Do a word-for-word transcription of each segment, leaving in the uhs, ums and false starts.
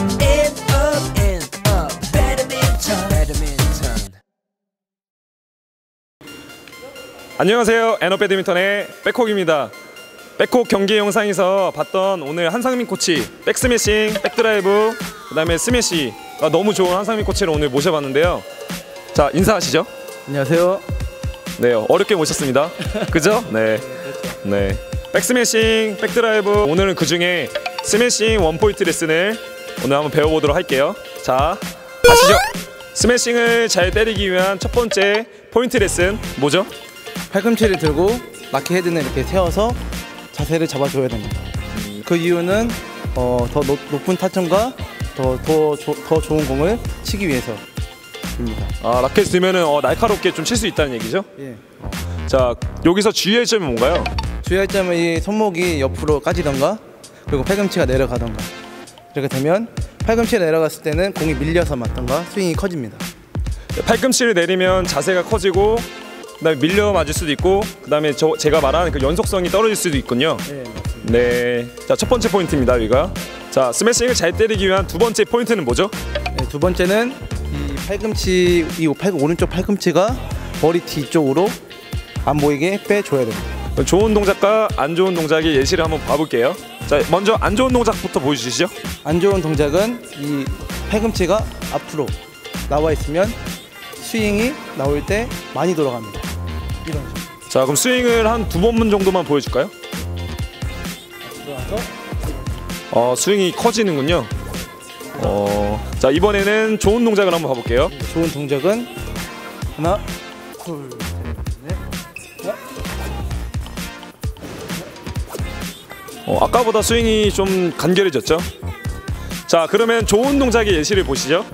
and up and up. 배드민턴, 배드민턴. 안녕하세요. 엔업 배드민턴의 백콕입니다. 백콕 경기 영상에서 봤던 오늘 한상민 코치 백스매싱, 백드라이브, 그 다음에 스매시가 너무 좋은 한상민 코치를 오늘 모셔봤는데요. 자, 인사하시죠. 안녕하세요. 네, 어렵게 모셨습니다. 그죠? 네. 네. 백스매싱, 백드라이브, 오늘은 그 중에 스매싱 원포인트 레슨을 오늘 한번 배워보도록 할게요. 자, 가시죠. 스매싱을 잘 때리기 위한 첫 번째 포인트 레슨 뭐죠? 팔꿈치를 들고 라켓 헤드는 이렇게 세워서 자세를 잡아줘야 됩니다. 그 이유는 어, 더 높, 높은 타점과 더, 더, 조, 더 좋은 공을 치기 위해서입니다. 아, 라켓 들면은 어, 날카롭게 좀 칠 수 있다는 얘기죠? 예. 어. 자, 여기서 주의할 점이 뭔가요? 주의할 점은 이 손목이 옆으로 까지던가 그리고 팔꿈치가 내려가던가 이렇게 되면 팔꿈치가 내려갔을 때는 공이 밀려서 맞던가 스윙이 커집니다. 팔꿈치를 내리면 자세가 커지고 그다음에 밀려 맞을 수도 있고 그다음에 저 제가 말하는 그 연속성이 떨어질 수도 있군요. 네, 맞습니다. 네. 자, 첫 번째 포인트입니다, 여기가. 자, 스매싱을 잘 때리기 위한 두 번째 포인트는 뭐죠? 네, 두 번째는 이 팔꿈치 이 팔, 오른쪽 팔꿈치가 머리 뒤쪽으로 안 보이게 빼줘야 됩니다. 좋은 동작과 안 좋은 동작의 예시를 한번 봐볼게요. 자, 먼저 안 좋은 동작부터 보여주시죠. 안 좋은 동작은 이 팔꿈치가 앞으로 나와 있으면 스윙이 나올 때 많이 돌아갑니다. 이런 식으로. 자, 그럼 스윙을 한 두 번 정도만 보여줄까요? 들어와서 어, 스윙이 커지는군요. 어, 자, 이번에는 좋은 동작을 한번 봐볼게요. 좋은 동작은 하나, 둘, 셋, 넷. 어, 아까보다 스윙이 좀 간결해졌죠? 자, 그러면 좋은 동작의 예시를 보시죠.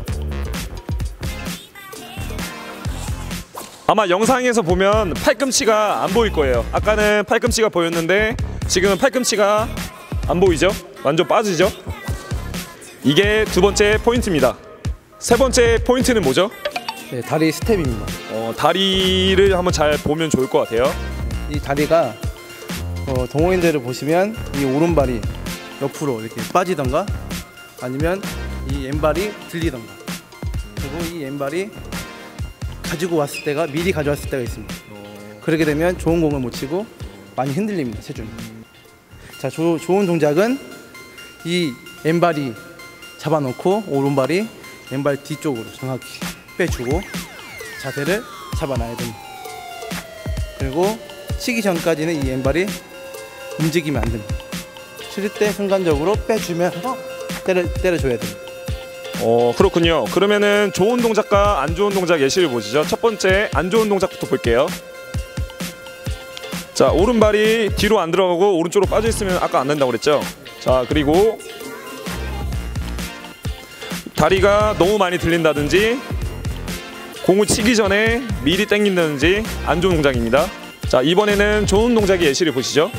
아마 영상에서 보면 팔꿈치가 안 보일 거예요. 아까는 팔꿈치가 보였는데 지금은 팔꿈치가 안 보이죠? 완전 빠지죠? 이게 두 번째 포인트입니다. 세 번째 포인트는 뭐죠? 네, 다리 스텝입니다. 어, 다리를 한번 잘 보면 좋을 것 같아요. 이 다리가 어, 동호인들을 보시면 이 오른발이 옆으로 이렇게 빠지던가 아니면 이 왼발이 들리던가 그리고 이 왼발이 가지고 왔을 때가 미리 가져왔을 때가 있습니다. 그렇게 되면 좋은 공을 못 치고 많이 흔들립니다, 체중이. 자, 조, 좋은 동작은 이 왼발이 잡아놓고 오른발이 왼발 뒤쪽으로 정확히 빼주고 자세를 잡아놔야 됩니다. 그리고 치기 전까지는 이 왼발이 움직이면 안 됩니다. 칠 때 순간적으로 빼주면서 때려, 때려줘야 됩니다. 어, 그렇군요. 그러면은 좋은 동작과 안 좋은 동작 예시를 보시죠. 첫 번째 안 좋은 동작부터 볼게요. 자, 오른발이 뒤로 안 들어가고 오른쪽으로 빠져 있으면 아까 안 된다고 그랬죠. 자, 그리고 다리가 너무 많이 들린다든지 공을 치기 전에 미리 당긴다든지 안 좋은 동작입니다. 자, 이번에는 좋은 동작의 예시를 보시죠.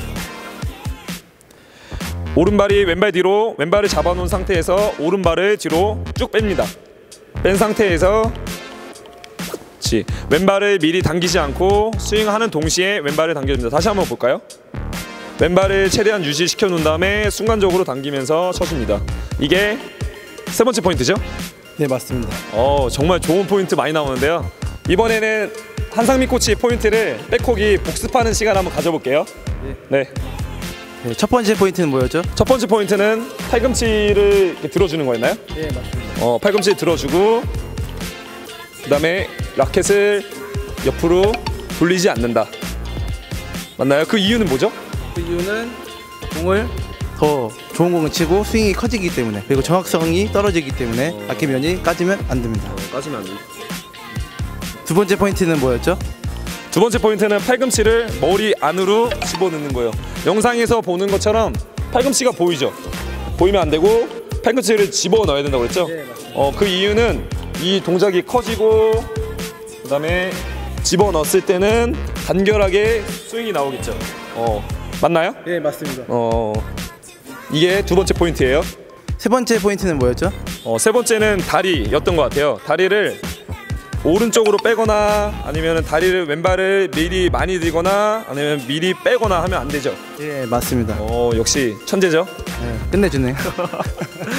오른발이 왼발 뒤로, 왼발을 잡아놓은 상태에서 오른발을 뒤로 쭉 뺍니다. 뺀 상태에서 그렇지. 왼발을 미리 당기지 않고 스윙하는 동시에 왼발을 당겨줍니다. 다시 한번 볼까요? 왼발을 최대한 유지시켜 놓은 다음에 순간적으로 당기면서 쳐줍니다. 이게 세 번째 포인트죠? 네, 맞습니다. 어, 정말 좋은 포인트 많이 나오는데요. 이번에는 한상민 코치 포인트를 백콕이 복습하는 시간 한번 가져볼게요. 네. 네, 첫 번째 포인트는 뭐였죠? 첫 번째 포인트는 팔꿈치를 이렇게 들어주는 거였나요? 네, 맞습니다. 어, 팔꿈치 들어주고 그 다음에 라켓을 옆으로 돌리지 않는다. 맞나요? 그 이유는 뭐죠? 그 이유는 공을 더 좋은 공을 치고 스윙이 커지기 때문에 그리고 정확성이 떨어지기 때문에 어... 라켓 면이 까지면 안 됩니다. 어, 까지면 안 됩니다. 두 번째 포인트는 뭐였죠? 두 번째 포인트는 팔꿈치를 머리 안으로 집어넣는 거예요. 영상에서 보는 것처럼 팔꿈치가 보이죠? 보이면 안 되고 팔꿈치를 집어넣어야 된다고 그랬죠? 네, 맞습니다. 어, 그 이유는 이 동작이 커지고 그 다음에 집어넣었을 때는 간결하게 스윙이 나오겠죠. 어, 맞나요? 네, 맞습니다. 어, 이게 두 번째 포인트예요. 세 번째 포인트는 뭐였죠? 어, 세 번째는 다리였던 것 같아요. 다리를 오른쪽으로 빼거나 아니면 다리를 왼발을 미리 많이 들거나 아니면 미리 빼거나 하면 안 되죠. 예, 맞습니다. 어, 역시 천재죠. 네, 끝내주네요.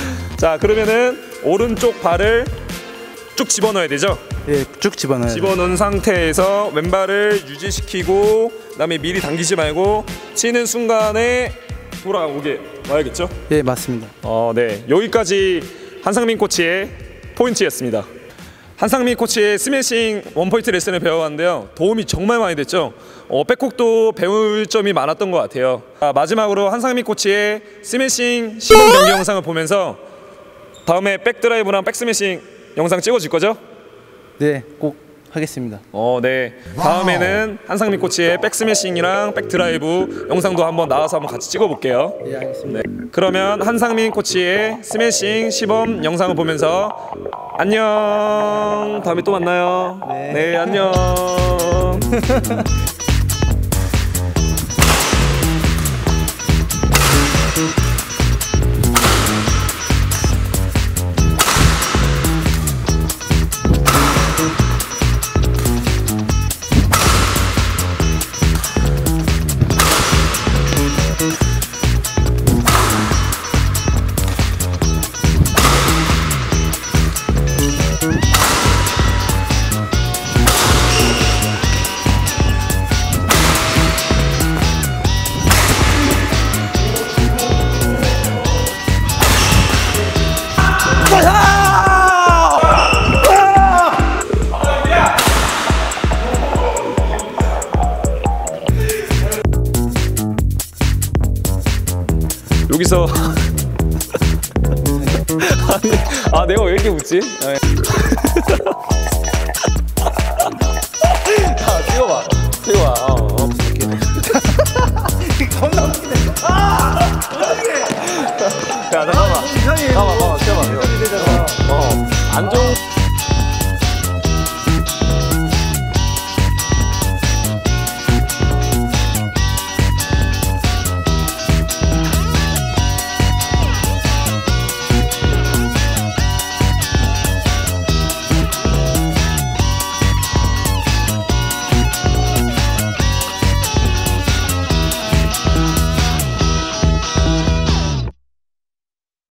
자, 그러면은 오른쪽 발을 쭉 집어넣어야 되죠? 예, 쭉 집어넣어야 돼요. 집어넣은 상태에서 왼발을 유지시키고 그다음에 미리 당기지 말고 치는 순간에 돌아오게 와야겠죠? 예, 맞습니다. 어, 네. 여기까지 한상민 코치의 포인트였습니다. 한상민 코치의 스매싱 원포인트 레슨을 배워왔는데요. 도움이 정말 많이 됐죠. 어, 백콕도 배울 점이 많았던 것 같아요. 아, 마지막으로 한상민 코치의 스매싱 시범 경기 영상을 보면서 다음에 백드라이브랑 백스매싱 영상 찍어줄 거죠? 네, 꼭 하겠습니다. 어, 네. 다음에는 한상민 코치의 백스매싱이랑 백드라이브 영상도 한번 나와서 한번 같이 찍어볼게요. 예, 알겠습니다. 네. 그러면 한상민 코치의 스매싱 시범 영상을 보면서 안녕. 다음에 또 만나요. 네. 네, 안녕. 여기서 아니, 아 내가 왜 이렇게 웃지?